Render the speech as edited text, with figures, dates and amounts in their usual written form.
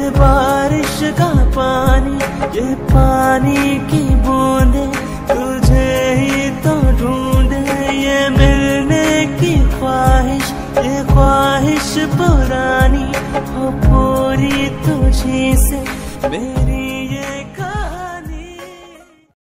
ये बारिश का पानी, ये पानी की बूंदे तुझे ही तो ढूंढे। ये मिलने की ख्वाहिश, ये ख्वाहिश पुरानी हो पूरी तुझी से मेरी।